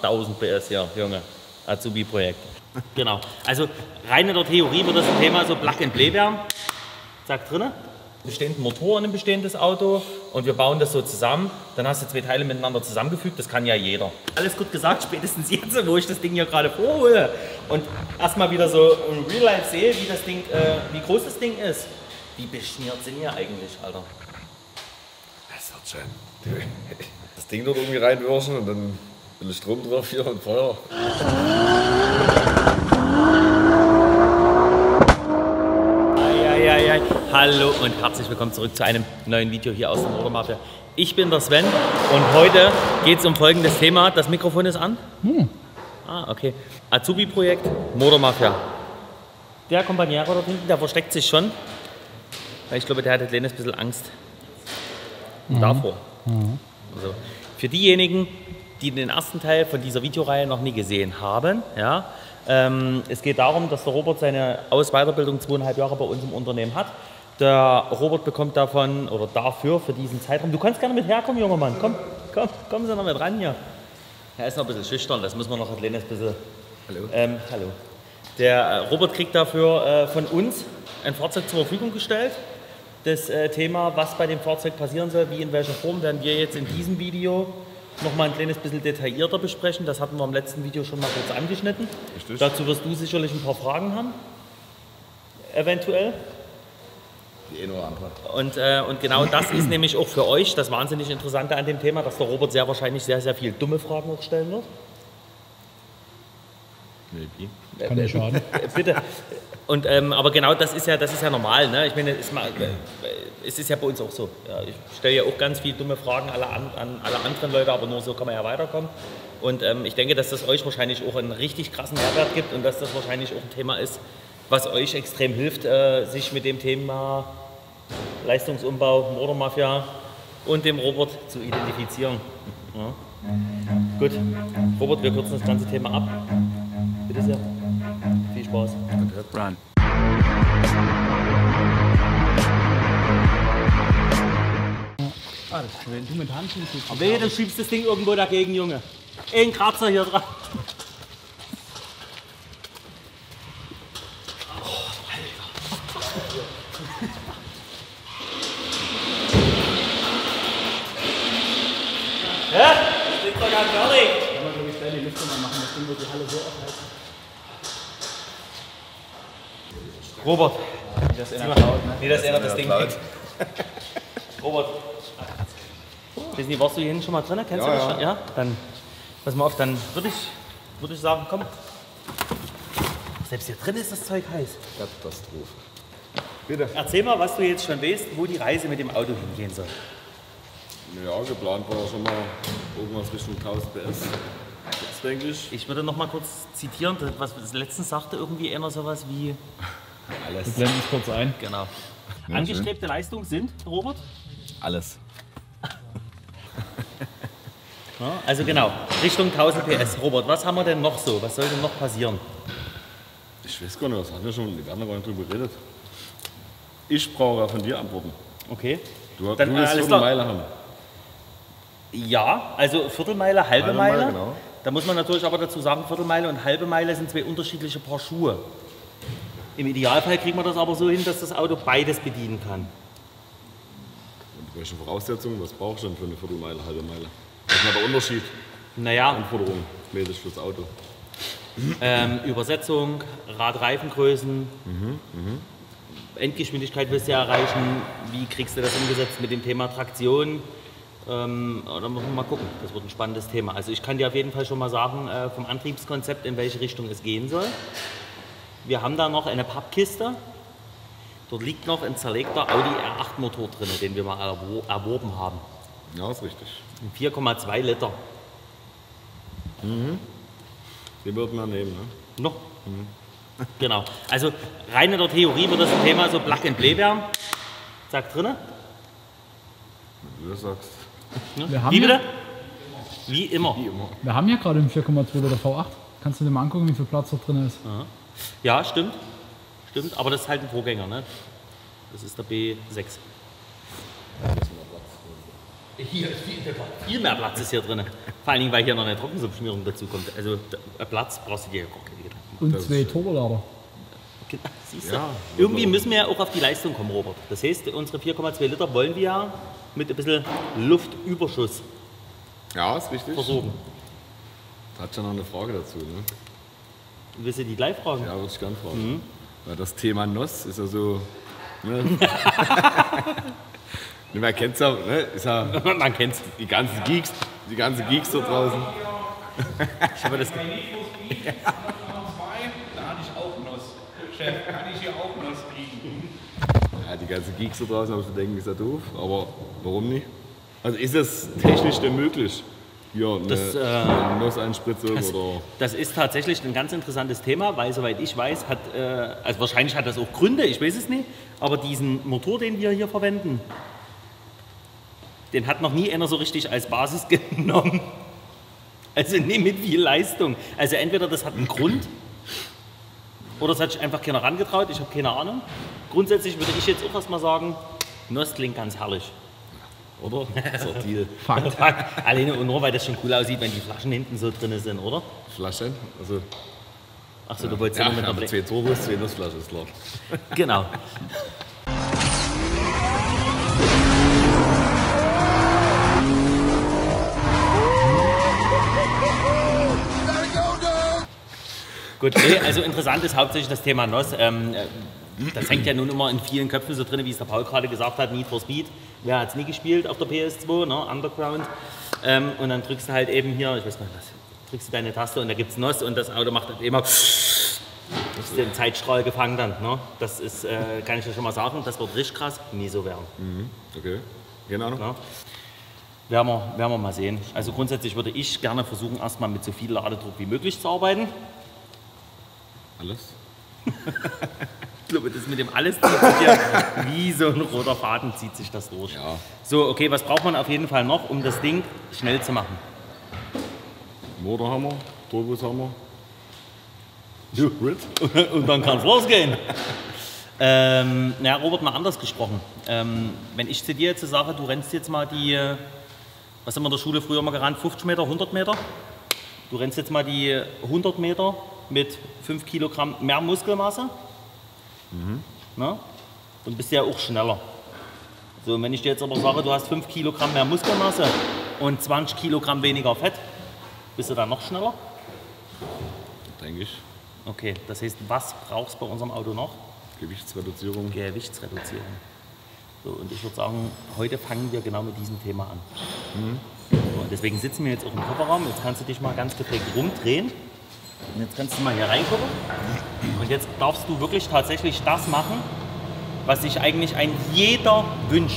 1000 PS hier, Junge. Azubi-Projekt. Genau. Also rein in der Theorie wird das ein Thema so Plug-and-Play werden. Zack, drinne. Bestehenden Motor in einem bestehendes Auto und wir bauen das so zusammen. Dann hast du zwei Teile miteinander zusammengefügt, das kann ja jeder. Alles gut gesagt, spätestens jetzt, wo ich das Ding hier gerade vorhole und erstmal wieder so im Real Life sehe, wie das Ding, wie groß das Ding ist. Wie beschmiert sind hier eigentlich, Alter? Das wird schön. Das Ding dort irgendwie reinwürschen und dann ein bisschen Strom drauf hier und Feuer. Hallo und herzlich willkommen zurück zu einem neuen Video hier aus der Motormafia. Ich bin der Sven und heute geht es um folgendes Thema. Das Mikrofon ist an? Ah, okay. Azubi-Projekt Motormafia. Der Kompaniero dort hinten, der versteckt sich schon. Weil ich glaube, der hat ein kleines bisschen Angst davor. Also, für diejenigen, die den ersten Teil von dieser Videoreihe noch nie gesehen haben, ja, es geht darum, dass der Robert seine Aus-Weiterbildung 2,5 Jahre bei uns im Unternehmen hat. Der Robert bekommt davon oder dafür für diesen Zeitraum. Du kannst gerne mit herkommen, junger Mann. Kommen Sie noch mit ran hier. Er ist noch ein bisschen schüchtern, das müssen wir noch ein kleines bisschen. Hallo. Hallo. Der Robert kriegt dafür von uns ein Fahrzeug zur Verfügung gestellt. Das Thema, was bei dem Fahrzeug passieren soll, wie in welcher Form, werden wir jetzt in diesem Video noch mal ein kleines bisschen detaillierter besprechen. Das hatten wir im letzten Video schon mal kurz angeschnitten. Richtig. Dazu wirst du sicherlich ein paar Fragen haben, eventuell. Die eine oder andere. Und genau das ist nämlich auch für euch das wahnsinnig Interessante an dem Thema, dass der Robert sehr wahrscheinlich sehr, sehr viele dumme Fragen auch stellen wird. Maybe. Kann ja schaden. Bitte. Und, aber genau das ist ja normal. Ne? Ich meine, es ist ja bei uns auch so. Ja, ich stelle ja auch ganz viele dumme Fragen an alle anderen Leute, aber nur so kann man ja weiterkommen. Und ich denke, dass das euch wahrscheinlich auch einen richtig krassen Mehrwert gibt und dass das wahrscheinlich auch ein Thema ist, was euch extrem hilft, sich mit dem Thema Leistungsumbau, Motormafia und dem Robert zu identifizieren. Ja. Gut, Robert, wir kürzen das ganze Thema ab. Bitte sehr. Viel Spaß. Run. Wenn du mit Hand schiebst, Aber wehe, du schiebst das Ding irgendwo dagegen, Junge. Ein Kratzer hier dran. Hä? Das klingt doch gar fertig. kann man, glaube ich, schnell die Lüftung mal machen. Das Ding wird die Halle so aufheizen. Robert. Wie das einer klaut, ne? Nee, dass er das Ding klaut. kriegt. Robert. Wissen Sie, warst du hier hinten schon mal drin? Kennst du Ja, das ja. schon? Ja? Dann pass mal auf, dann würde ich sagen, komm. Selbst hier drin ist das Zeug heiß. Katastrophe. Bitte. Erzähl mal, was du jetzt schon weißt, wo die Reise mit dem Auto hingehen soll. Ja, geplant war schon mal irgendwas Richtung 1000 PS. Das denke ich. Ich würde noch mal kurz zitieren, was letztens sagte irgendwie einer sowas wie, Alles. Wir blenden es kurz ein. genau. Ja, Angestrebte Leistung sind, Robert? Alles. Ja, also genau, Richtung 1000 PS. Robert, was haben wir denn noch so? Was soll denn noch passieren? Ich weiß gar nicht, was haben wir schon? Wir haben da gar nicht drüber geredet. Ich brauche ja von dir Antworten. Okay. Du Dann, willst alles so eine klar. Meile haben. Ja, also Viertelmeile, halbe Meile. Genau. Da muss man natürlich aber dazu sagen, Viertelmeile und halbe Meile sind zwei unterschiedliche Paar Schuhe. Im Idealfall kriegt man das aber so hin, dass das Auto beides bedienen kann. Und welche Voraussetzungen? Was brauchst du denn für eine Viertelmeile, halbe Meile? Was ist denn der Unterschied? Naja, Anforderungen mäßig fürs Auto. Übersetzung, Radreifengrößen, Endgeschwindigkeit willst du ja erreichen. Wie kriegst du das umgesetzt mit dem Thema Traktion? Da müssen wir mal gucken. Das wird ein spannendes Thema. Also ich kann dir auf jeden Fall schon mal sagen, vom Antriebskonzept, in welche Richtung es gehen soll. Wir haben da noch eine Pappkiste. Dort liegt noch ein zerlegter Audi R8 Motor drin, den wir mal erworben haben. Ja, ist richtig. 4,2 Liter. Den würden wir nehmen, ne? Noch. Genau. Also rein in der Theorie wird das ein Thema so Plug-and-Play werden. Zack, drinne. Wie du das sagst. Wir haben Wie bitte? ja- Wie immer. Wie immer. Wir haben ja gerade einen 4,2 Liter V8. Kannst du dir mal angucken, wie viel Platz dort drin ist? Ja, stimmt. Stimmt, aber das ist halt ein Vorgänger, ne? Das ist der B6. Hier ist viel mehr Platz ist hier drin. Vor allen Dingen, weil hier noch eine Trockensubschmierung dazu kommt. Also Platz brauchst du dir ja gar keine Gedanken machen. Und 2 Turbolader. Siehst du? Ja, Irgendwie müssen wir ja auch auf die Leistung kommen, Robert. Das heißt, unsere 4,2 Liter wollen wir ja mit ein bisschen Luftüberschuss Ja, ist richtig. versorgen. Hat schon noch eine Frage dazu, ne? Willst du die gleich fragen? Ja, würde ich gerne fragen. Weil das Thema NOS ist ja so. Ne? Man kennt es ja, ne? Ist ja Man kennt's. die ganzen Geeks da draußen. Ich habe das. Da hatte ich auch Nuss. Chef, kann ich hier auch Nuss kriegen? Ja, die ganzen Geeks da draußen, habe ich denken, ist ja doof. Aber warum nicht? Also ist es technisch denn möglich? Ja, eine NOS-Einspritzung oder. Das ist tatsächlich ein ganz interessantes Thema, weil soweit ich weiß, also wahrscheinlich hat das auch Gründe, ich weiß es nicht, aber diesen Motor, den wir hier verwenden, den hat noch nie einer so richtig als Basis genommen. Also nicht mit viel Leistung. Also entweder das hat einen Grund oder es hat sich einfach keiner rangetraut, ich habe keine Ahnung. Grundsätzlich würde ich jetzt auch erstmal sagen, NOS klingt ganz herrlich. Oder? So Deal. Fakt. Alleine und nur, weil das schon cool aussieht, wenn die Flaschen hinten so drin sind, oder? Flaschen? Also, Achso, du wolltest ja, ja nur mit einer aber 2 Turbos, 2 Nussflaschen, ist klar. Genau. Gut, also interessant ist hauptsächlich das Thema NOS. Das hängt ja nun immer in vielen Köpfen so drin, wie es der Paul gerade gesagt hat, Need for Speed. Wer hat es nie gespielt auf der PS2, ne? Underground. Und dann drückst du halt eben hier, ich weiß gar nicht was, drückst du deine Taste und da gibt es NOS und das Auto macht halt immer den Zeitstrahl gefangen dann. Ne? Das ist, kann ich dir schon mal sagen, das wird richtig krass, nie so werden. Okay, genau. Ne? Werden wir mal sehen. Also grundsätzlich würde ich gerne versuchen, erstmal mit so viel Ladedruck wie möglich zu arbeiten. Alles? Ich glaube, das mit dem alles zieht sich ja wie so ein roter Faden zieht sich das durch. Ja. So, okay, was braucht man auf jeden Fall noch, um das Ding schnell zu machen? Motor haben wir, Turbos haben wir. Und dann kann es losgehen. Robert, mal anders gesprochen. Wenn ich zu dir jetzt sage, du rennst jetzt mal die, was haben wir in der Schule früher mal gerannt, 50 Meter, 100 Meter? Du rennst jetzt mal die 100 Meter mit 5 Kilogramm mehr Muskelmasse. Na? Dann bist du ja auch schneller. So, und wenn ich dir jetzt aber sage, du hast 5 Kilogramm mehr Muskelmasse und 20 Kilogramm weniger Fett, bist du dann noch schneller? Denke ich. Okay, das heißt, was brauchst du bei unserem Auto noch? Gewichtsreduzierung. Gewichtsreduzierung. So, und ich würde sagen, heute fangen wir genau mit diesem Thema an. So, und deswegen sitzen wir jetzt auch im Kofferraum. Jetzt kannst du dich mal ganz geprägt rumdrehen. Und jetzt kannst du mal hier reingucken. Und jetzt darfst du wirklich tatsächlich das machen, was sich eigentlich ein jeder wünscht.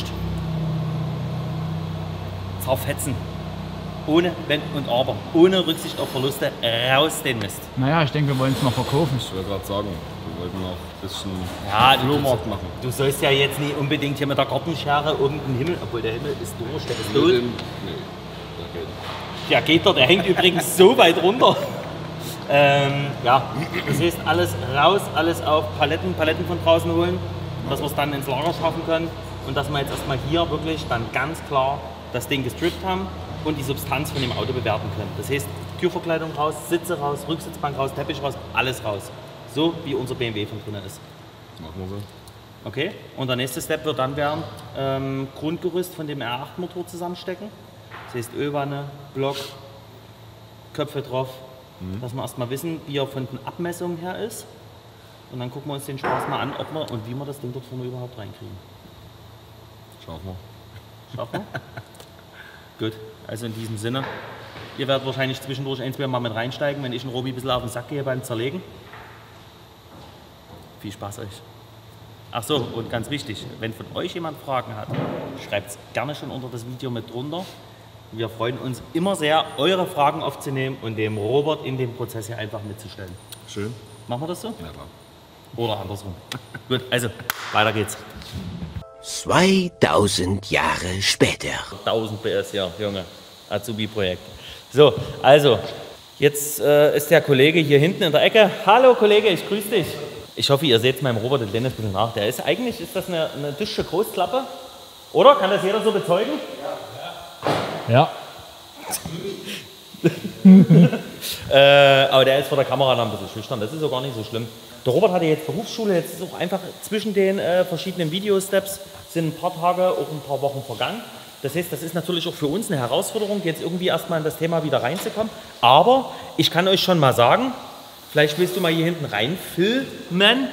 Zerfetzen. Ohne Wenn und Aber. Ohne Rücksicht auf Verluste. Raus den Mist. Naja, ich denke, wir wollen es noch verkaufen. Ich wollte gerade sagen, wir wollten noch ein bisschen Ja, Flohmarkt machen. du sollst ja jetzt nicht unbedingt hier mit der Gartenschere irgendeinen Himmel, obwohl der Himmel ist durch, der ist tot. Nee, okay. Ja, geht doch, der hängt übrigens so weit runter. Ja, das heißt, alles raus, alles auf Paletten von draußen holen, dass wir es dann ins Lager schaffen können und dass wir jetzt erstmal hier wirklich dann ganz klar das Ding gestrippt haben und die Substanz von dem Auto bewerten können. Das heißt, Türverkleidung raus, Sitze raus, Rücksitzbank raus, Teppich raus, alles raus. So wie unser BMW von drinnen ist. Machen wir so. Okay, und der nächste Step wird dann werden, Grundgerüst von dem R8-Motor zusammenstecken. Das heißt Ölwanne, Block, Köpfe drauf, dass wir erstmal wissen, wie er von den Abmessungen her ist. Und dann gucken wir uns den Spaß mal an, ob wir und wie wir das Ding dort vorne überhaupt reinkriegen. Schaffen wir. Schaffen wir? Gut, also in diesem Sinne. Ihr werdet wahrscheinlich zwischendurch ein, zwei Mal mit reinsteigen, wenn ich einen Robi ein bisschen auf den Sack gehe beim Zerlegen. Viel Spaß euch. Ach so, und ganz wichtig, wenn von euch jemand Fragen hat, schreibt es gerne schon unter das Video mit drunter. Wir freuen uns immer sehr, eure Fragen aufzunehmen und dem Robert in dem Prozess hier einfach mitzustellen. Schön. Machen wir das so? Ja, klar. Oder andersrum. Gut, also weiter geht's. 2000 Jahre später. 1000 PS, ja, Junge. Azubi-Projekt. So, also, jetzt ist der Kollege hier hinten in der Ecke. Hallo Kollege, ich grüße dich. Ich hoffe, ihr seht meinem Robert den Dennis ein bisschen nach. Der ist eigentlich, ist das eine dünne Großklappe? Oder? Kann das jeder so bezeugen? Ja. Aber der ist vor der Kamera noch ein bisschen schüchtern, das ist auch gar nicht so schlimm. Der Robert hatte jetzt Berufsschule, jetzt ist auch einfach zwischen den verschiedenen Video-Steps sind ein paar Tage, auch ein paar Wochen vergangen. Das heißt, das ist natürlich auch für uns eine Herausforderung, jetzt irgendwie erstmal in das Thema wieder reinzukommen. Aber ich kann euch schon mal sagen, vielleicht willst du mal hier hinten reinfilmen.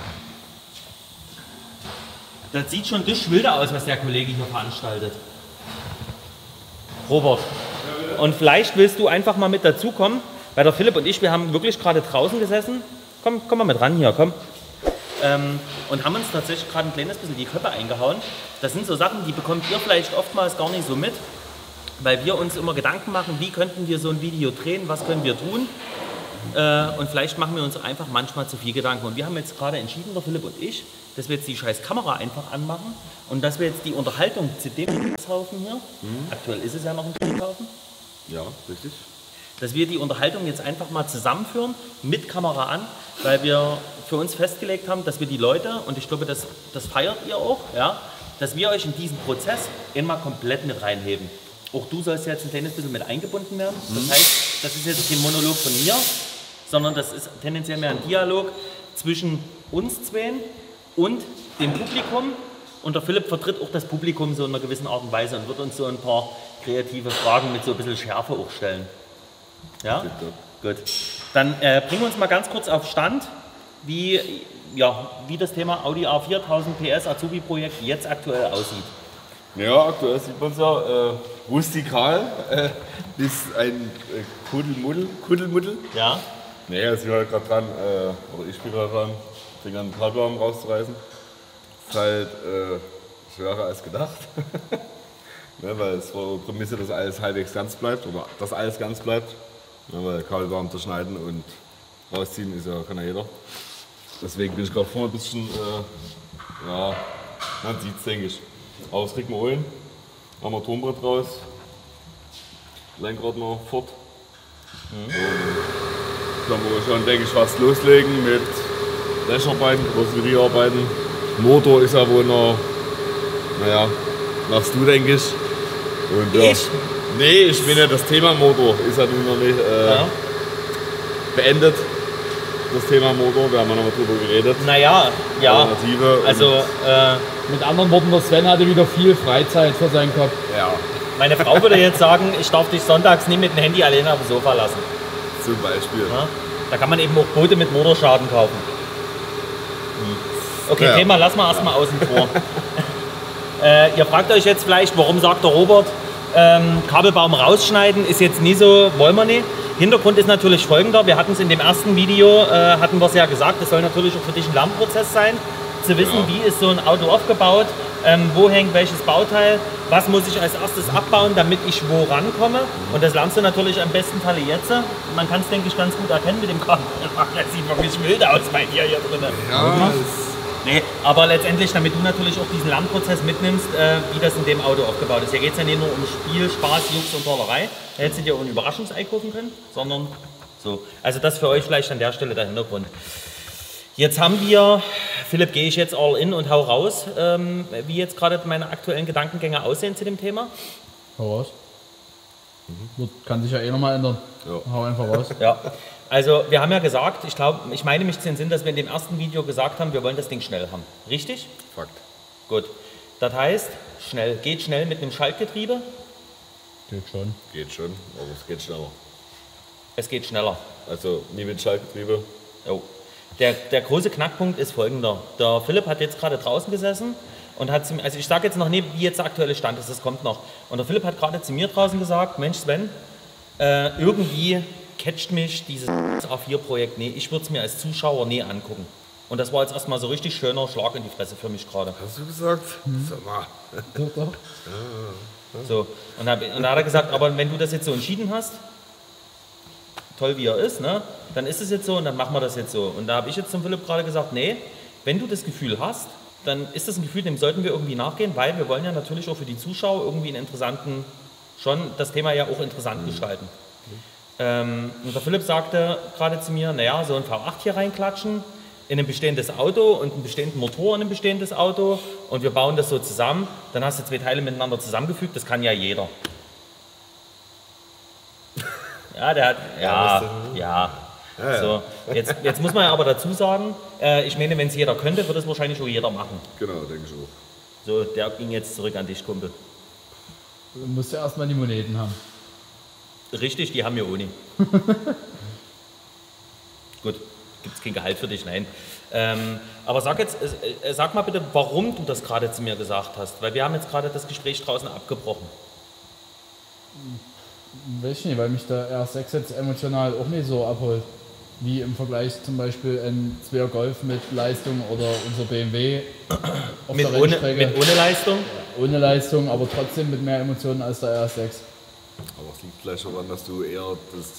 Das sieht schon durch wilder aus, was der Kollege hier veranstaltet. Robert. Und vielleicht willst du einfach mal mit dazukommen, weil der Philipp und ich, wir haben wirklich gerade draußen gesessen. Komm mal mit ran hier, komm. Und haben uns tatsächlich gerade ein kleines bisschen die Köpfe eingehauen. Das sind so Sachen, die bekommt ihr vielleicht oftmals gar nicht so mit, weil wir uns immer Gedanken machen, wie könnten wir so ein Video drehen, was können wir tun. Und vielleicht machen wir uns einfach manchmal zu viel Gedanken. Und wir haben jetzt gerade entschieden, der Philipp und ich, dass wir jetzt die scheiß Kamera einfach anmachen und dass wir jetzt die Unterhaltung zu dem Haufen hier, aktuell ist es ja noch ein Haufen, Ja, richtig. dass wir die Unterhaltung jetzt einfach mal zusammenführen mit Kamera an, weil wir für uns festgelegt haben, dass wir die Leute, und ich glaube, das feiert ihr auch, ja, dass wir euch in diesen Prozess immer komplett mit reinheben. Auch du sollst jetzt ein kleines bisschen mit eingebunden werden. Das heißt, das ist jetzt kein Monolog von mir, sondern das ist tendenziell mehr ein Dialog zwischen uns zwei und dem Publikum. Und der Philipp vertritt auch das Publikum so in einer gewissen Art und Weise und wird uns so ein paar kreative Fragen mit so ein bisschen Schärfe auch stellen. Ja? Gut. Dann bringen wir uns mal ganz kurz auf Stand, wie das Thema Audi A4 1000 PS Azubi-Projekt jetzt aktuell aussieht. Ja, aktuell sieht man es ja rustikal, ist ein Kuddelmuddel. Ja. Naja, ich bin halt gerade dran, oder ich bin gerade dran, den ganzen Kabelbaum rauszureißen. Ist halt schwerer als gedacht. Ne, weil es war die Prämisse, dass alles halbwegs ganz bleibt, oder dass alles ganz bleibt. Ne, weil Kabelbaum zerschneiden und rausziehen kann ja jeder. Deswegen bin ich gerade vorne ein bisschen, man sieht es, denke ich. Aber das kriegen wir holen. Haben wir Turmbrett raus. Lenkrad noch fort. Dann können wir schon, denke ich, fast loslegen mit Lecharbeiten, Karosseriearbeiten. Motor ist ja wohl noch, machst du, denke ich. Und, ja. Ich? Nee, ich meine, das Thema Motor ist ja nun noch nicht beendet. Das Thema Motor, wir haben ja noch mal drüber geredet. Naja, ja. Alternative. Also, Mit anderen Worten, der Sven hatte wieder viel Freizeit für seinen Kopf. Ja, meine Frau würde jetzt sagen, ich darf dich sonntags nie mit dem Handy alleine auf dem Sofa lassen. zum Beispiel. Ja? Da kann man eben auch Boote mit Motorschaden kaufen. Okay, Ja. Thema lassen wir erstmal außen vor. Ihr fragt euch jetzt vielleicht, warum sagt der Robert, Kabelbaum rausschneiden ist jetzt nie so, wollen wir nicht. Hintergrund ist natürlich folgender, wir hatten es in dem ersten Video, hatten wir es ja gesagt, es soll natürlich auch für dich ein Lernprozess sein, zu wissen, wie ist so ein Auto aufgebaut, wo hängt welches Bauteil, was muss ich als erstes abbauen, damit ich wo rankomme. Und das lernst du natürlich am besten Falle jetzt. Man kann es, denke ich, ganz gut erkennen mit dem Kabel. Das sieht wirklich wild aus bei dir hier drin. Ja, Nee, aber letztendlich, damit du natürlich auch diesen Lernprozess mitnimmst, wie das in dem Auto aufgebaut ist. Hier geht es ja nicht nur um Spiel, Spaß, Jux und Tollerei. Da hättest du dir auch ein Überraschungsei kaufen können, sondern so. Also das für euch vielleicht an der Stelle der Hintergrund. Jetzt haben wir, Philipp, gehe ich jetzt all in und hau raus, wie jetzt gerade meine aktuellen Gedankengänge aussehen zu dem Thema. Hau raus. Kann sich ja eh nochmal ändern. Ja. Hau einfach raus. Ja, also wir haben ja gesagt, ich meine mich zu entsinnen, dass wir in dem ersten Video gesagt haben, wir wollen das Ding schnell haben. Richtig? Fakt. Gut. Das heißt, geht schnell mit einem Schaltgetriebe. Geht schon. Geht schon, aber es geht schneller. Es geht schneller. Also nie mit Schaltgetriebe. Oh. Der große Knackpunkt ist folgender. Der Philipp hat jetzt gerade draußen gesessen und hat, also ich sage jetzt noch nicht, wie jetzt der aktuelle Stand ist, das kommt noch. Und der Philipp hat gerade zu mir draußen gesagt, Mensch Sven, irgendwie catcht mich dieses A4-Projekt, nee, ich würde es mir als Zuschauer nie angucken. Und das war jetzt erstmal so richtig schöner Schlag in die Fresse für mich gerade. Hast du gesagt? Sag mal. Doch, doch. So. Und da hat er gesagt, aber wenn du das jetzt so entschieden hast, toll wie er ist, ne, dann ist es jetzt so und dann machen wir das jetzt so. Und da habe ich jetzt zum Philipp gerade gesagt, nee, wenn du das Gefühl hast, dann ist das ein Gefühl, dem sollten wir irgendwie nachgehen, weil wir wollen ja natürlich auch für die Zuschauer irgendwie einen interessanten, schon das Thema ja auch interessant gestalten. Und der Philipp sagte gerade zu mir, naja, so ein V8 hier reinklatschen in ein bestehendes Auto und einen bestehenden Motor in ein bestehendes Auto und wir bauen das so zusammen, dann hast du zwei Teile miteinander zusammengefügt, das kann ja jeder. Ja, der hat, ja. So, jetzt muss man ja aber dazu sagen, ich meine, wenn es jeder könnte, würde es wahrscheinlich auch jeder machen. Genau, denke ich auch. So, der ging jetzt zurück an dich, Kumpel. Du musst ja erstmal die Moneten haben. Richtig, die haben wir ohne. Gut, gibt es kein Gehalt für dich, nein. Aber sag mal bitte, warum du das gerade zu mir gesagt hast, weil wir haben jetzt gerade das Gespräch draußen abgebrochen. Weiß ich nicht, weil mich der R6 jetzt emotional auch nicht so abholt. Wie im Vergleich zum Beispiel ein 2er Golf mit Leistung oder unser BMW auf der Rennstrecke. Mit ohne Leistung? Ohne Leistung, aber trotzdem mit mehr Emotionen als der R6. Aber es liegt vielleicht daran, dass du eher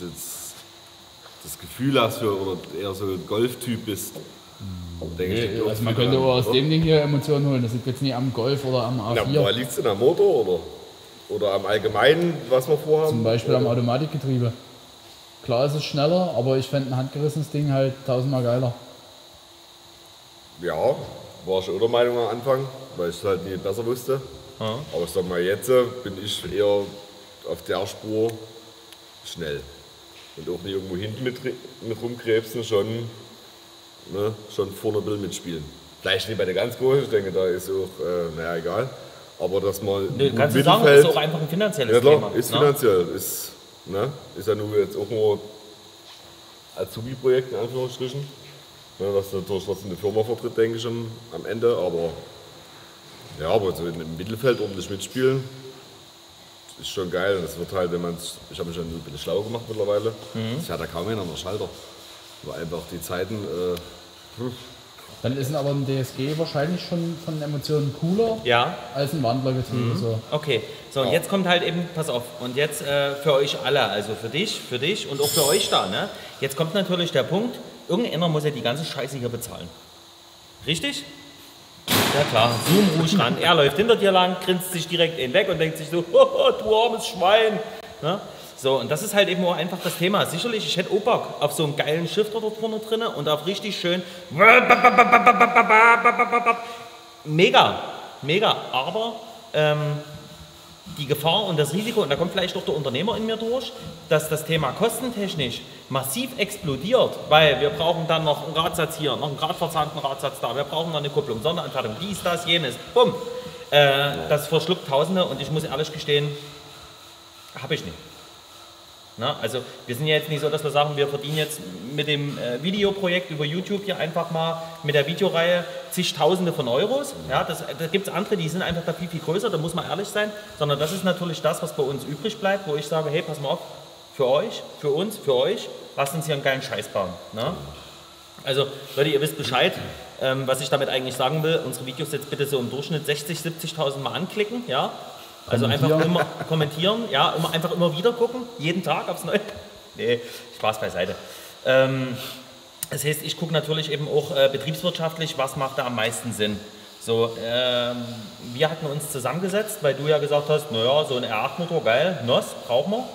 das Gefühl hast für, oder eher so ein Golftyp bist. Denke ich, liegt auch Also man viel könnte daran, auch aus oder? dem Ding hier Emotionen holen. Das liegt jetzt nicht am Golf oder am Ja, A4. aber liegt es am Motor oder am Allgemeinen, was wir vorhaben? Zum Beispiel am Automatikgetriebe. Klar ist es schneller, aber ich fände ein handgerissenes Ding halt tausendmal geiler. Ja, war ich auch der Meinung am Anfang, weil ich es halt nie besser wusste. Ja. Aber ich sag mal, jetzt bin ich eher auf der Spur schnell. Und auch nicht irgendwo hinten mit rumkrebsen, schon vorne will mitspielen. Vielleicht nicht bei der ganz Großen, ich denke, da ist auch, naja, egal. Aber dass man Nee, im kannst du sagen, das Mittelfeld, ist auch einfach ein finanzielles ja klar, Thema. ist ne? finanziell, ist ja nur jetzt auch nur Azubi-Projekt in Anführungsstrichen. Was natürlich trotzdem eine Firma vertritt, denke ich am Ende. Aber ja, aber so im Mittelfeld ordentlich mitspielen, ist schon geil. Und das wird halt, ich habe mich schon ein bisschen schlau gemacht mittlerweile. Das fährt ja kaum einer an der Schalter. Weil einfach die Zeiten, Dann ist aber ein DSG wahrscheinlich schon von den Emotionen cooler Ja, als ein Wandlergetriebe. So. okay. So, und jetzt kommt halt eben, pass auf, und jetzt für euch alle, also für dich und auch für euch da, ne? Jetzt kommt natürlich der Punkt, irgendeiner muss ja die ganze Scheiße hier bezahlen. Richtig? Ja klar, zoom ruhig ran. Er läuft hinter dir lang, grinst sich direkt weg und denkt sich so, oh, du armes Schwein. Ne? So, und das ist halt eben auch einfach das Thema. Sicherlich, ich hätte auch Bock auf so einen geilen Shifter dort vorne drin und auf richtig schön mega, aber die Gefahr und das Risiko, und da kommt vielleicht doch der Unternehmer in mir durch, dass das Thema kostentechnisch massiv explodiert, weil wir brauchen dann noch einen Radsatz hier, noch einen gradverzahnten Radsatz da, wir brauchen noch eine Kupplung, Sonderanfertigung, dies, das, jenes, bumm. Das verschluckt Tausende und ich muss ehrlich gestehen, habe ich nicht. Na, also wir sind ja jetzt nicht so, dass wir sagen, wir verdienen jetzt mit dem Videoprojekt über YouTube hier einfach mal mit der Videoreihe zigtausende von Euros. Ja, da gibt es andere, die sind einfach da viel, viel größer, da muss man ehrlich sein. Sondern das ist natürlich das, was bei uns übrig bleibt, wo ich sage, hey, pass mal auf, für euch, für uns, für euch, lasst uns hier einen geilen Scheiß bauen. Ne? Also Leute, ihr wisst Bescheid, was ich damit eigentlich sagen will. Unsere Videos jetzt bitte so im Durchschnitt 60.000, 70.000 Mal anklicken. Ja? Also einfach immer kommentieren, ja, einfach immer wieder gucken, jeden Tag aufs Neue. Nee, Spaß beiseite. Das heißt, ich gucke natürlich eben auch betriebswirtschaftlich, was macht da am meisten Sinn. So, wir hatten uns zusammengesetzt, weil du ja gesagt hast, naja, so ein R8-Motor, geil, NOS, brauchen wir.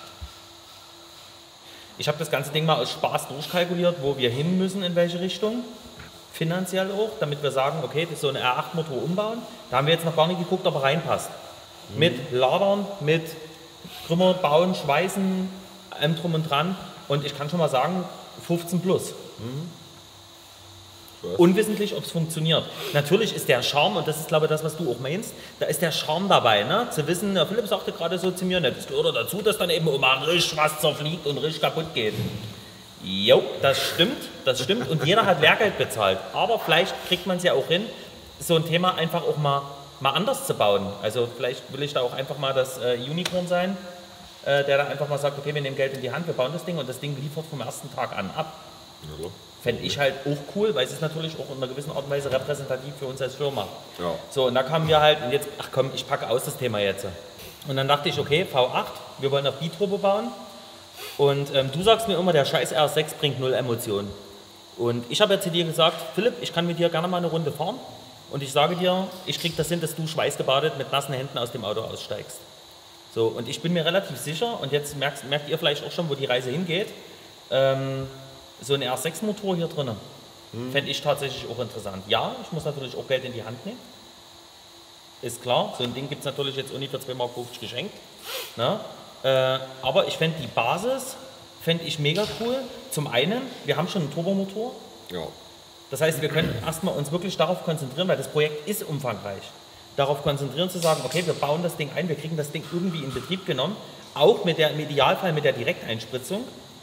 Ich habe das ganze Ding mal aus Spaß durchkalkuliert, wo wir hin müssen, in welche Richtung. Finanziell auch, damit wir sagen, okay, das ist so ein R8-Motor umbauen. Da haben wir jetzt noch gar nicht geguckt, ob er reinpasst. Mit Ladern, mit Krümmer bauen, schweißen, allem drum und dran. Und ich kann schon mal sagen, 15 plus. Unwissentlich, ob es funktioniert. Natürlich ist der Charme, und das ist glaube ich das, was du auch meinst, da ist der Charme dabei, ne? Zu wissen, der Philipp sagte gerade so zu mir, ne, das gehört dazu, dass dann eben immer richtig was zerfliegt und richtig kaputt geht. Jo, das stimmt und jeder hat Lehrgeld bezahlt. Aber vielleicht kriegt man es ja auch hin, so ein Thema einfach auch mal anders zu bauen. Also vielleicht will ich da auch einfach mal das Unicorn sein, der da einfach mal sagt, okay, wir nehmen Geld in die Hand, wir bauen das Ding und das Ding liefert vom ersten Tag an ab. ja, Fände ich halt auch cool, weil es ist natürlich auch in einer gewissen Art und Weise repräsentativ für uns als Firma. Ja. So, und da kamen wir halt, und jetzt, ach komm, ich packe aus das Thema jetzt. Und dann dachte ich, okay, V8, wir wollen auf Biturbo bauen. Und du sagst mir immer, der scheiß R6 bringt 0 Emotionen. Und ich habe ja zu dir gesagt, Philipp, ich kann mit dir gerne mal eine Runde fahren. Und ich sage dir, ich kriege das hin, dass du schweißgebadet mit nassen Händen aus dem Auto aussteigst. So, und ich bin mir relativ sicher, und jetzt merkt ihr vielleicht auch schon, wo die Reise hingeht, so ein R6-Motor hier drin, fände ich tatsächlich auch interessant. Ja, ich muss natürlich auch Geld in die Hand nehmen. Ist klar, so ein Ding gibt es natürlich jetzt auch nicht für 2,50 Mark geschenkt. Na? aber ich fände die Basis mega cool. Zum einen, wir haben schon einen Turbomotor. Ja. Das heißt, wir können erstmal uns wirklich darauf konzentrieren, weil das Projekt ist umfangreich. Darauf konzentrieren zu sagen, okay, wir bauen das Ding ein, wir kriegen das Ding irgendwie in Betrieb genommen, auch im Idealfall mit der Direkteinspritzung.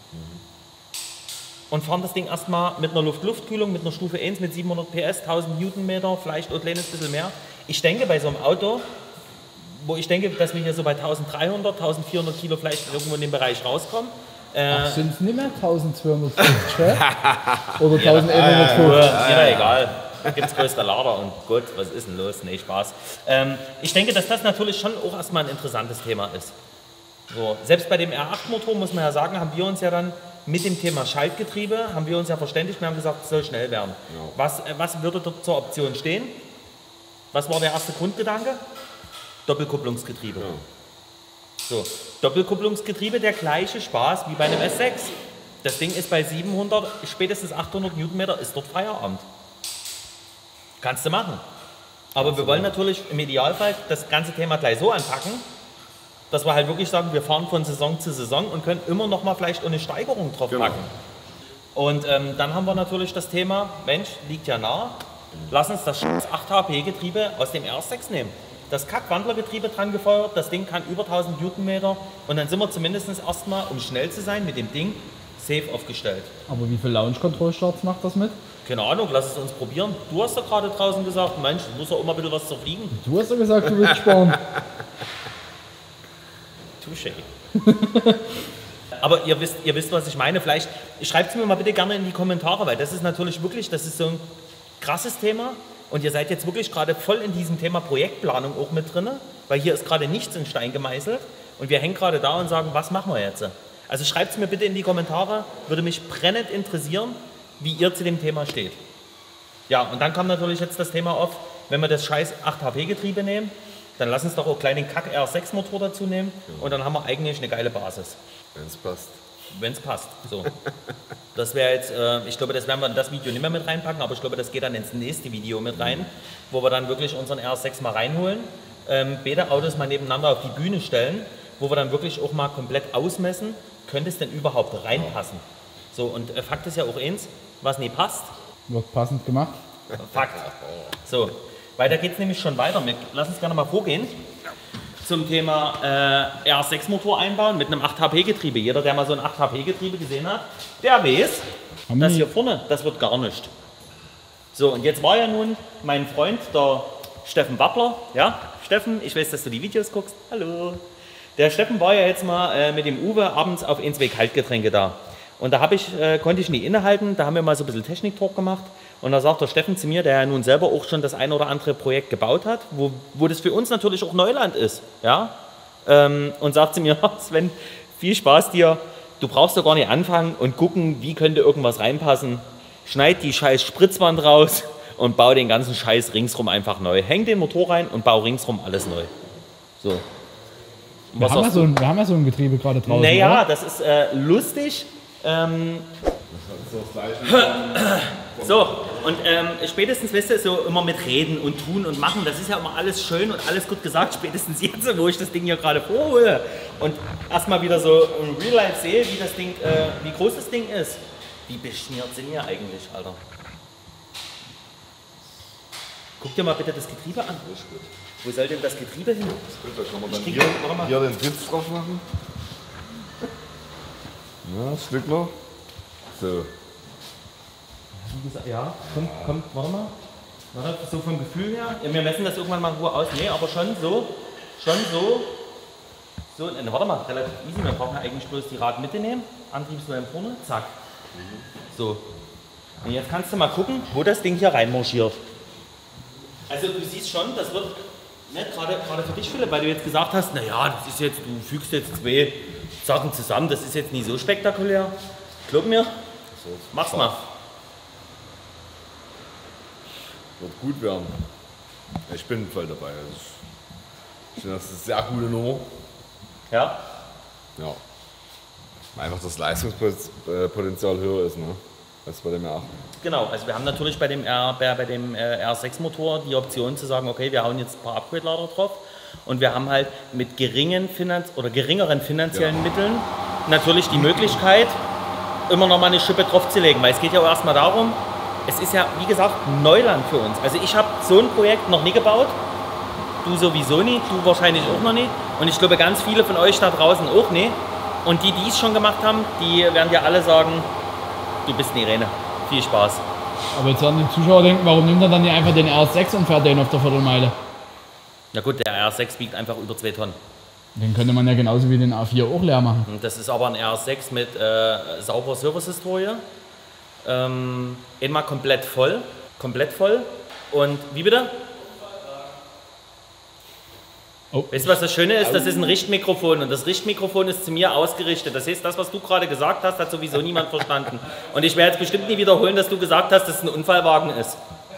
Und fahren das Ding erstmal mit einer Luft-Luft-Kühlung, mit einer Stufe 1, mit 700 PS, 1000 Newtonmeter, vielleicht ein kleines bisschen mehr. Ich denke, bei so einem Auto, wo ich denke, dass wir hier so bei 1300, 1400 Kilo vielleicht irgendwo in dem Bereich rauskommen. Sind es nicht mehr 1250, oder 1150? Ja, egal. Da gibt es größter Lader und gut, was ist denn los? Nee, Spaß. Ich denke, dass das natürlich schon auch erstmal ein interessantes Thema ist. So, selbst bei dem R8-Motor, muss man ja sagen, haben wir uns ja dann mit dem Thema Schaltgetriebe, haben wir uns ja verständigt, wir haben gesagt, es soll schnell werden. Ja. Was würde dort zur Option stehen? Was war der erste Grundgedanke? Doppelkupplungsgetriebe. Ja. So, Doppelkupplungsgetriebe, der gleiche Spaß wie bei einem S6. Das Ding ist bei 700, spätestens 800 Newtonmeter, ist dort Feierabend. Kannst du machen. Aber wir wollen natürlich im Idealfall das ganze Thema gleich so anpacken, dass wir halt wirklich sagen, wir fahren von Saison zu Saison und können immer noch mal vielleicht eine Steigerung drauf packen. Und dann haben wir natürlich das Thema, Mensch, liegt ja nah, lass uns das 8 HP Getriebe aus dem R6 nehmen. Das Kackwandlergetriebe dran gefeuert, das Ding kann über 1000 Newtonmeter und dann sind wir zumindest erstmal, um schnell zu sein, mit dem Ding safe aufgestellt. Aber wie viel Launch-Control-Starts macht das mit? Keine Ahnung, lass es uns probieren. Du hast doch gerade draußen gesagt, Mensch, muss doch immer ein bisschen was zerfliegen. Du hast doch gesagt, du willst sparen. Touché. Aber ihr wisst, was ich meine. Vielleicht schreibt es mir mal bitte gerne in die Kommentare, weil das ist natürlich wirklich, das ist so ein krasses Thema. Und ihr seid jetzt wirklich gerade voll in diesem Thema Projektplanung auch mit drin, weil hier ist gerade nichts in Stein gemeißelt. Und wir hängen gerade da und sagen, was machen wir jetzt? Also schreibt es mir bitte in die Kommentare, würde mich brennend interessieren, wie ihr zu dem Thema steht. Ja, und dann kam natürlich jetzt das Thema auf, wenn wir das scheiß 8 HP Getriebe nehmen, dann lass uns doch auch gleich den Kack R6 Motor dazu nehmen und dann haben wir eigentlich eine geile Basis. Wenn es passt. Wenn es passt, so. Das wäre jetzt, ich glaube, das werden wir in das Video nicht mehr mit reinpacken, aber ich glaube, das geht dann ins nächste Video mit rein, wo wir dann wirklich unseren R6 mal reinholen, beide Autos mal nebeneinander auf die Bühne stellen, wo wir dann wirklich auch mal komplett ausmessen, könnte es denn überhaupt reinpassen. So, und Fakt ist ja auch eins, was nie passt. Wird passend gemacht. Fakt. So, weiter geht es nämlich schon weiter. Lass uns gerne mal vorgehen zum Thema R6-Motor einbauen mit einem 8 HP Getriebe. Jeder, der mal so ein 8 HP Getriebe gesehen hat, der weiß, das hier vorne, das wird gar nicht. So, und jetzt war ja nun mein Freund, der Steffen Wappler. Ja, Steffen, ich weiß, dass du die Videos guckst. Hallo. Der Steffen war ja jetzt mal mit dem Uwe abends auf 1-2 Kaltgetränke da. Und da konnte ich nie innehalten, da haben wir mal so ein bisschen Technik-Talk gemacht. Und da sagt der Steffen zu mir, der ja nun selber auch schon das ein oder andere Projekt gebaut hat, wo das für uns natürlich auch Neuland ist. Ja? Und sagt zu mir, Sven, viel Spaß dir, du brauchst doch gar nicht anfangen und gucken, wie könnte irgendwas reinpassen. Schneid die scheiß Spritzwand raus und bau den ganzen Scheiß ringsrum einfach neu. Häng den Motor rein und bau ringsrum alles neu. So. Wir haben ja so ein Getriebe gerade draußen. Naja, das ist lustig. So, und spätestens, weißt du, so immer mit Reden und Tun und Machen, das ist ja immer alles schön und alles gut gesagt, spätestens jetzt, wo ich das Ding hier gerade vorhole und erstmal wieder so im Real Life sehe, wie das Ding, wie groß das Ding ist. Wie beschmiert sind hier eigentlich, Alter? Guck dir mal bitte das Getriebe an. Wo soll denn das Getriebe hin? Da kann man dann hier den Sitz drauf machen. Ja, das Stück noch. So. Ja, kommt, warte mal. Warte, so vom Gefühl her. Ja, wir messen das irgendwann mal in Ruhe aus. Nee, aber schon so. So, warte mal, relativ easy. Wir brauchen ja eigentlich bloß die Radmitte nehmen. Antriebswellen vorne, zack. So. Und jetzt kannst du mal gucken, wo das Ding hier reinmarschiert. Also du siehst schon, das wird, ne, gerade für dich, Philipp, weil du jetzt gesagt hast, naja, das ist jetzt, du fügst jetzt 2 Sachen zusammen, das ist jetzt nicht so spektakulär. Glaub mir, mach's mal. Wird gut werden. Ich bin voll dabei. Also ich finde, das ist eine sehr gute Nummer. Ja? Ja. Einfach das Leistungspotenzial höher ist, ne? Als bei dem R8. Genau, also wir haben natürlich bei dem R6-Motor die Option zu sagen, okay, wir hauen jetzt ein paar Upgrade-Lader drauf. Und wir haben halt mit geringeren finanziellen Mitteln natürlich die Möglichkeit, immer noch mal eine Schippe draufzulegen. Weil es geht ja auch erstmal darum, es ist ja, wie gesagt, Neuland für uns. Also ich habe so ein Projekt noch nie gebaut. Du sowieso nicht, du wahrscheinlich auch noch nicht. Und ich glaube, ganz viele von euch da draußen auch nicht. Und die, die es schon gemacht haben, die werden dir alle sagen, du bist eine Irene. Viel Spaß. Aber jetzt werden die Zuschauer denken, warum nimmt er dann nicht einfach den RS6 und fährt den auf der Viertelmeile? Na gut, der RS6 wiegt einfach über 2 Tonnen. Den könnte man ja genauso wie den A4 auch leer machen. Und das ist aber ein RS6 mit sauberer Servicehistorie. Einmal komplett voll. Und wie bitte? Oh. Weißt du, was das Schöne ist? Das ist ein Richtmikrofon und das Richtmikrofon ist zu mir ausgerichtet. Das heißt, das, was du gerade gesagt hast, hat sowieso niemand verstanden. Und ich werde jetzt bestimmt nie wiederholen, dass du gesagt hast, dass es ein Unfallwagen ist.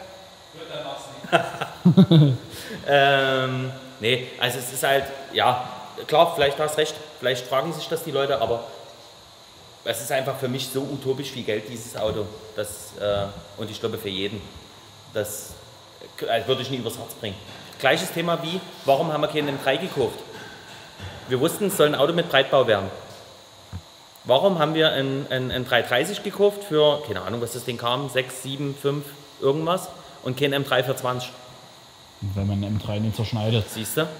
Nee, also es ist halt, ja, klar, vielleicht hast du recht, vielleicht fragen sich das die Leute, aber es ist einfach für mich so utopisch viel Geld, dieses Auto. Und ich glaube für jeden, das würde ich nie übers Herz bringen. Gleiches Thema wie, warum haben wir keinen M3 gekauft? Wir wussten, es soll ein Auto mit Breitbau werden. Warum haben wir einen 330 gekauft für, keine Ahnung, was das Ding kam, 6, 7, 5, irgendwas und kein M3 für 20? Und wenn man einen M3 nicht zerschneidet. Siehst du?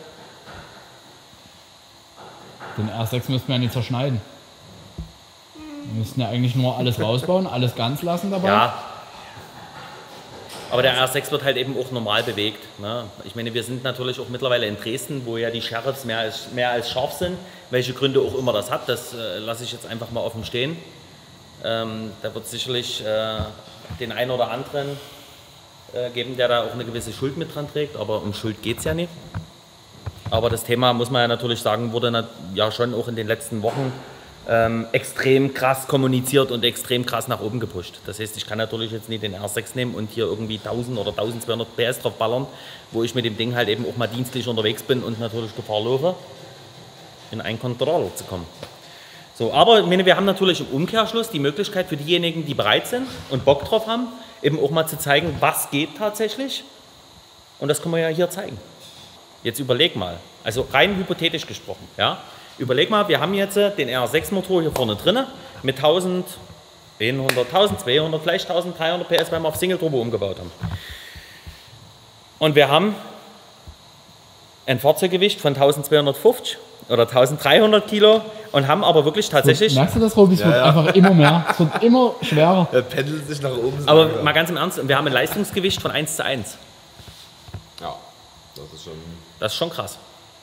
Den R6 müssten wir ja nicht zerschneiden. Wir müssten ja eigentlich nur alles rausbauen, alles ganz lassen dabei. Ja. Aber der R6 wird halt eben auch normal bewegt. Ne? Ich meine, wir sind natürlich auch mittlerweile in Dresden, wo ja die Sheriffs mehr als scharf sind. Welche Gründe auch immer das hat, das lasse ich jetzt einfach mal offen stehen. Da wird es sicherlich den einen oder anderen geben, der da auch eine gewisse Schuld mit dran trägt. Aber um Schuld geht es ja nicht. Aber das Thema, muss man ja natürlich sagen, wurde ja schon auch in den letzten Wochen extrem krass kommuniziert und extrem krass nach oben gepusht. Das heißt, ich kann natürlich jetzt nicht den R6 nehmen und hier irgendwie 1000 oder 1200 PS drauf ballern, wo ich mit dem Ding halt eben auch mal dienstlich unterwegs bin und natürlich Gefahr laufe, in einen Controller zu kommen. So, aber ich meine, wir haben natürlich im Umkehrschluss die Möglichkeit für diejenigen, die bereit sind und Bock drauf haben, eben auch mal zu zeigen, was geht tatsächlich. Und das können wir ja hier zeigen. Jetzt überleg mal, also rein hypothetisch gesprochen, ja. Überleg mal, wir haben jetzt den R6-Motor hier vorne drin mit 1100, 1200, vielleicht 1300 PS, weil wir auf Single-Turbo umgebaut haben. Und wir haben ein Fahrzeuggewicht von 1250 oder 1300 Kilo und haben aber wirklich tatsächlich... Merkst du das, Robi? Es wird einfach immer mehr, es wird immer schwerer. Er pendelt sich nach oben. Aber mal ganz im Ernst, wir haben ein Leistungsgewicht von 1:1. Ja, Das ist schon krass.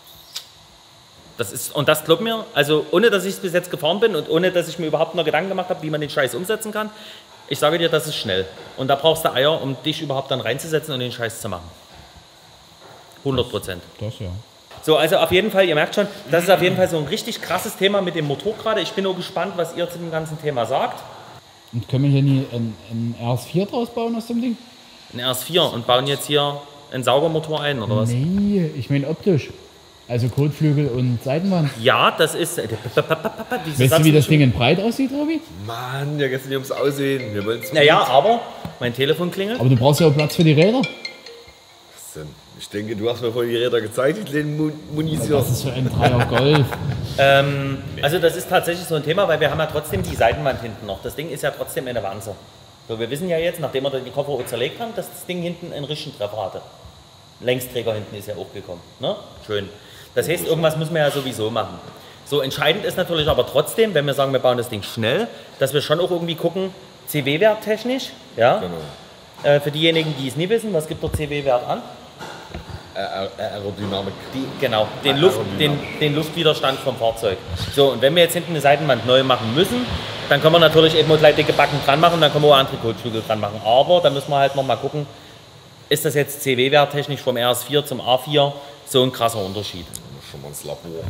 Und das glaubt mir, also ohne dass ich es bis jetzt gefahren bin und ohne dass ich mir überhaupt noch Gedanken gemacht habe, wie man den Scheiß umsetzen kann, ich sage dir, das ist schnell. Und da brauchst du Eier, um dich überhaupt dann reinzusetzen und den Scheiß zu machen. 100%. Das ja. So, also auf jeden Fall, ihr merkt schon, das ist auf jeden Fall so ein richtig krasses Thema mit dem Motor gerade. Ich bin nur gespannt, was ihr zu dem ganzen Thema sagt. Und können wir hier nie einen RS4 draus bauen aus dem Ding? Ein RS4 und bauen jetzt hier einen Saugermotor ein, oder was? Nee, ich meine optisch. Also Kotflügel und Seitenwand. Ja, das ist... Weißt du, wie das Ding in breit aussieht, Robi? Mann, ja, gestern nicht ums Aussehen. Wir wollen es. Naja, aber mein Telefon klingelt. Aber du brauchst ja auch Platz für die Räder. Was denn? Ich denke, du hast mir vorhin die Räder gezeigt, die kleinen Munition. Das ist für ein 3er Golf. Also das ist tatsächlich so ein Thema, weil wir haben ja trotzdem die Seitenwand hinten noch. Das Ding ist ja trotzdem eine Wanze. So, wir wissen ja jetzt, nachdem wir die Koffer zerlegt haben, dass das Ding hinten einen Richttreffer hatte. Längsträger hinten ist ja auch gekommen. Ne? Schön. Das heißt, irgendwas müssen wir ja sowieso machen. So, entscheidend ist natürlich aber trotzdem, wenn wir sagen, wir bauen das Ding schnell, dass wir schon auch irgendwie gucken, CW-Wert technisch. Ja? Genau. Für diejenigen, die es nie wissen, was gibt der CW-Wert an? Aerodynamik. Genau, den Luftwiderstand vom Fahrzeug. So, und wenn wir jetzt hinten eine Seitenwand neu machen müssen, dann können wir natürlich eben gleich dicke Backen dran machen, dann können wir auch andere Kotflügel dran machen. Aber da müssen wir halt nochmal gucken, ist das jetzt CW-Wert technisch vom RS4 zum A4 so ein krasser Unterschied. Schon mal ins Labor.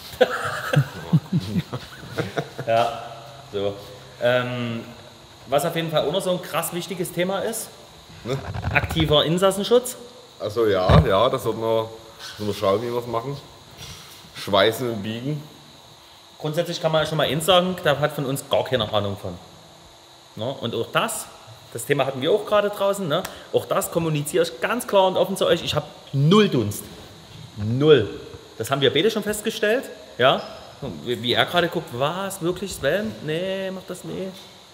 Ja, so. Was auf jeden Fall auch noch so ein krass wichtiges Thema ist, Ne? Aktiver Insassenschutz. Also ja, das wird man schauen, wie wir es machen. Schweißen und biegen. Grundsätzlich kann man schon mal eins sagen, da hat von uns gar keine Ahnung von. Ne? Und auch das Thema hatten wir auch gerade draußen, ne? Auch das kommuniziere ich ganz klar und offen zu euch, ich habe null Dunst. Null. Das haben wir beide schon festgestellt. Ja? Wie er gerade guckt, was, wirklich Sven? Nee, mach das nicht.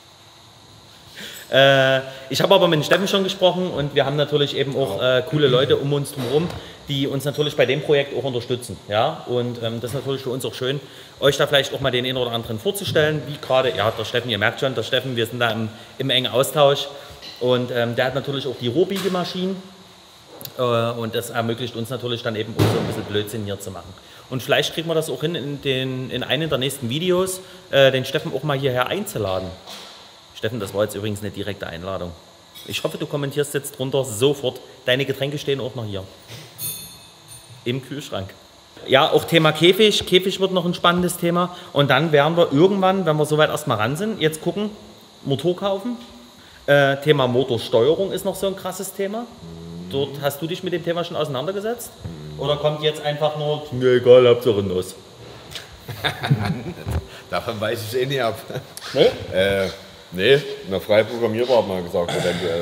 Ich habe aber mit Steffen schon gesprochen und wir haben natürlich eben auch coole Leute um uns herum, die uns natürlich bei dem Projekt auch unterstützen. Ja? Und das ist natürlich für uns auch schön, euch da vielleicht auch mal den einen oder anderen vorzustellen, wie gerade, ja, der Steffen, ihr merkt schon, der Steffen, wir sind da im engen Austausch und der hat natürlich auch die Rohbiegemaschinen und das ermöglicht uns natürlich dann eben auch so ein bisschen Blödsinn hier zu machen. Und vielleicht kriegen wir das auch hin, in einem der nächsten Videos den Steffen auch mal hierher einzuladen. Steffen, das war jetzt übrigens eine direkte Einladung. Ich hoffe, du kommentierst jetzt drunter sofort. Deine Getränke stehen auch noch hier. Im Kühlschrank. Ja, auch Thema Käfig. Käfig wird noch ein spannendes Thema. Und dann werden wir irgendwann, wenn wir soweit erstmal ran sind, jetzt gucken, Motor kaufen. Thema Motorsteuerung ist noch so ein krasses Thema. Dort hast du dich mit dem Thema schon auseinandergesetzt? Oder kommt jetzt einfach nur, mir egal, Hauptsache Nuss? Davon weiß ich nicht ab. Nee? Nee, eine frei programmierbar hat man gesagt, eventuell.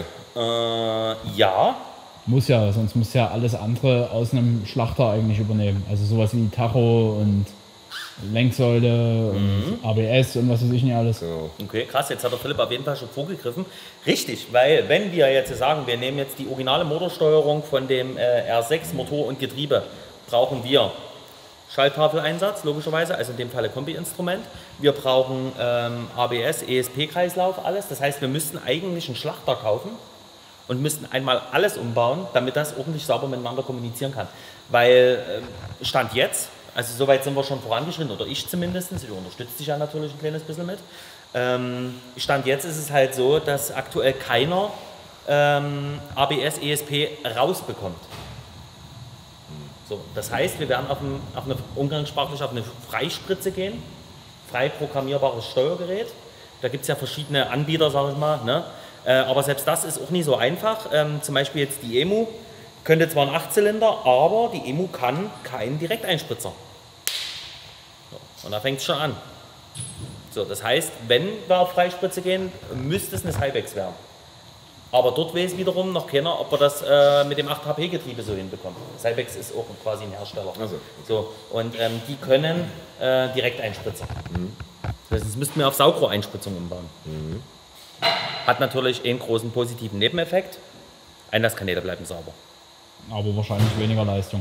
Ja. Muss ja, sonst muss ja alles andere aus einem Schlachter eigentlich übernehmen. Also sowas wie Tacho und Lenksäule und ABS und was weiß ich nicht alles. Genau. Okay, krass, jetzt hat der Philipp auf jeden Fall schon vorgegriffen. Richtig, weil wenn wir jetzt sagen, wir nehmen jetzt die originale Motorsteuerung von dem R6 Motor und Getriebe, brauchen wir Schalttafeleinsatz, logischerweise, also in dem Falle Kombi-Instrument. Wir brauchen ABS, ESP-Kreislauf, alles. Das heißt, wir müssten eigentlich einen Schlachter kaufen und müssten einmal alles umbauen, damit das ordentlich sauber miteinander kommunizieren kann. Weil Stand jetzt, also soweit sind wir schon vorangeschritten, oder ich zumindest, ich unterstütze dich ja natürlich ein kleines bisschen mit. Stand jetzt ist es halt so, dass aktuell keiner ABS, ESP rausbekommt. So, das heißt, wir werden umgangssprachlich auf eine Freispritze gehen, frei programmierbares Steuergerät. Da gibt es ja verschiedene Anbieter, sage ich mal. Ne? Aber selbst das ist auch nicht so einfach. Zum Beispiel jetzt die EMU könnte zwar ein 8-Zylinder, aber die EMU kann keinen Direkteinspritzer. So, und da fängt es schon an. So, das heißt, wenn wir auf Freispritze gehen, müsste es eine Cybex werden. Aber dort weiß wiederum noch keiner, ob wir das mit dem 8 HP Getriebe so hinbekommen. Cybex ist auch quasi ein Hersteller. Also. So, und die können Direkteinspritzer. Das heißt, das müssten wir auf Saugrohreinspritzung umbauen. Hat natürlich einen großen positiven Nebeneffekt. Einlasskanäle bleiben sauber. Aber wahrscheinlich weniger Leistung.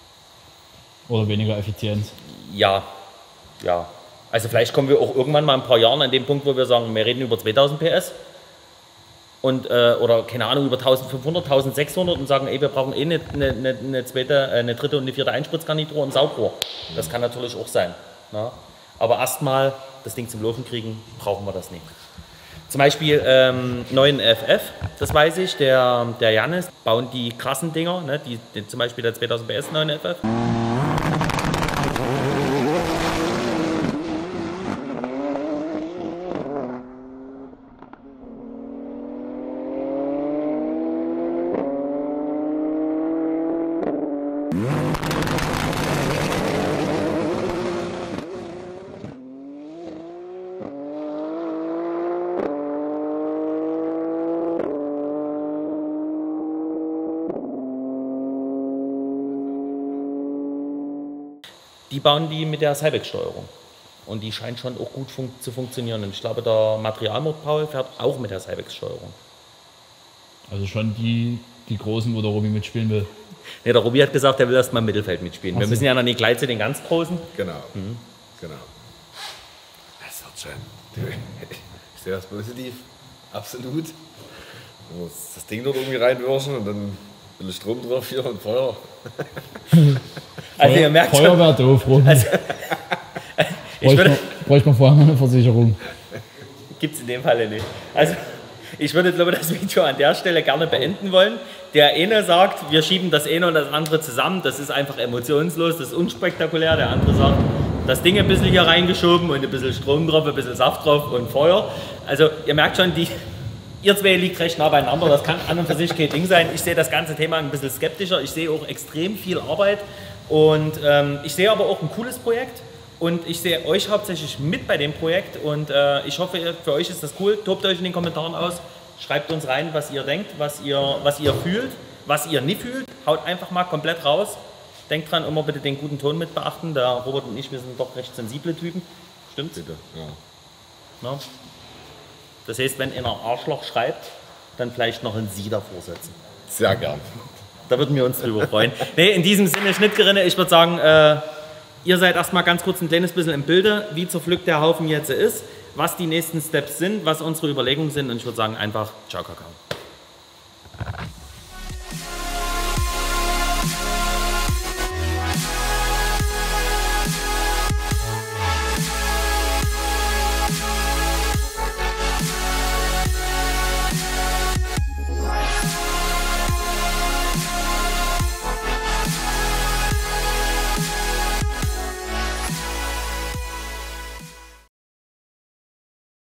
Oder weniger Effizienz. Ja, ja. Also vielleicht kommen wir auch irgendwann mal in ein paar Jahren an den Punkt, wo wir sagen, wir reden über 2000 PS. Und, oder keine Ahnung, über 1500, 1600 und sagen, ey, wir brauchen eine dritte und eine vierte Einspritzgarnitur und Saugrohr. Das kann natürlich auch sein. Ne? Aber erstmal das Ding zum Laufen kriegen, brauchen wir das nicht. Zum Beispiel 9FF, das weiß ich, der Jannis bauen die krassen Dinger, ne? Zum Beispiel der 2000 PS 9FF. Die bauen die mit der Cybex-Steuerung. Und die scheint schon auch gut zu funktionieren. Und ich glaube, der Materialmord Paul fährt auch mit der Cybex-Steuerung. Also schon die großen, wo der Robi mitspielen will. Ne, der Robi hat gesagt, er will erst mal im Mittelfeld mitspielen. Wir müssen ja noch nicht gleich zu den ganz Großen. Genau. Genau. Das wird schön. Ich sehe das positiv. Absolut. Man muss das Ding dort irgendwie reinwürschen und dann ein bisschen Strom drauf hier und Feuer. Also ihr merkt Feuer schon, wäre doof, Robi. also, Bräuchte man vorher noch eine Versicherung. gibt es in dem Falle nicht. Also ich würde, glaube ich, das Video an der Stelle gerne beenden wollen. Der eine sagt, wir schieben das eine und das andere zusammen, das ist einfach emotionslos, das ist unspektakulär. Der andere sagt, das Ding ein bisschen hier reingeschoben und ein bisschen Strom drauf, ein bisschen Saft drauf und Feuer. Also ihr merkt schon, ihr zwei liegt recht nah beieinander, das kann an und für sich kein Ding sein. Ich sehe das ganze Thema ein bisschen skeptischer, ich sehe auch extrem viel Arbeit und ich sehe aber auch ein cooles Projekt. Und ich sehe euch hauptsächlich mit bei dem Projekt und ich hoffe, für euch ist das cool. Tobt euch in den Kommentaren aus, schreibt uns rein, was ihr denkt, was ihr fühlt, was ihr nicht fühlt. Haut einfach mal komplett raus. Denkt dran, immer bitte den guten Ton mit beachten. Der Robert und ich, wir sind doch recht sensible Typen. Stimmt's? Bitte, ja. Na? Das heißt, wenn einer Arschloch schreibt, dann vielleicht noch ein Sie davor setzen. Sehr gern. Da würden wir uns drüber freuen. Nee, in diesem Sinne, Schnittgerinne, ich würde sagen, ihr seid erstmal ganz kurz ein kleines bisschen im Bilde, wie zerpflückt der Haufen jetzt ist, was die nächsten Steps sind, was unsere Überlegungen sind und ich würde sagen einfach, ciao Kakao.